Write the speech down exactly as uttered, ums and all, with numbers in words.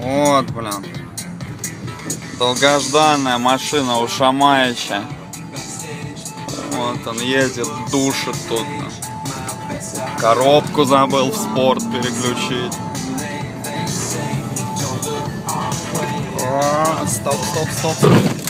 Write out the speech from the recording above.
Вот, блин. Долгожданная машина у Шамаича. Вот он едет, душит тут. Коробку забыл в спорт переключить. О, стоп, стоп, стоп.